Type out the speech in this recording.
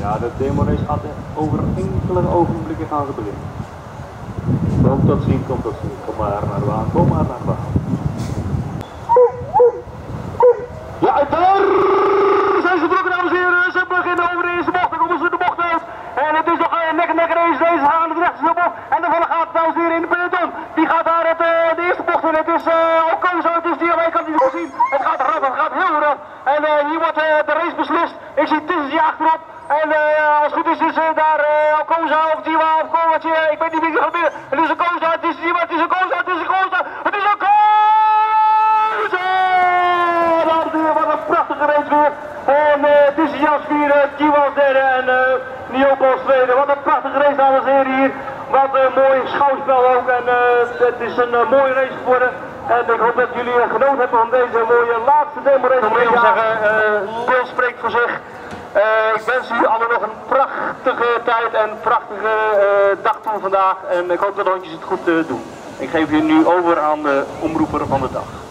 Ja, de demorace gaat over enkele ogenblikken gaan beginnen. Komt tot zien, komt tot zien. Kom maar naar de baan, kom maar naar de baan. Ja, en daar zijn ze terug, dames en heren. Ze beginnen over de eerste bocht, dan komen ze de bocht uit. En het is nog een nek race, deze gaan de rechtse bocht. En de volle gaat, dames en heren, in de peloton. Die gaat daar de eerste bocht in. Het is Ocon, het is die, maar ik kan het niet zien. Het gaat rap, het gaat heel rap. En hier wordt de race beslist. Ik zie Tussentje achterop. En als het goed is daar Alcoza of Jiwa of Kooltje, ik weet niet wie er gaat binnen. Het is Alcoza, het is Jiwa, het is Alcoza, het is Alcoza, het is Alcoza! Wat een prachtige race weer. En het is Jas vierde, Jiwa als derde en Niopo als tweede. Wat een prachtige race, dames en heren hier. Wat een mooi schouwspel ook en het is een mooie race geworden. En ik hoop dat jullie genoten hebben van deze mooie laatste demo race. Ik wil zeggen, beeld spreekt voor zich. Ik wens jullie allen nog een prachtige tijd en prachtige dag toe vandaag. En ik hoop dat de hondjes het goed doen. Ik geef jullie nu over aan de omroeper van de dag.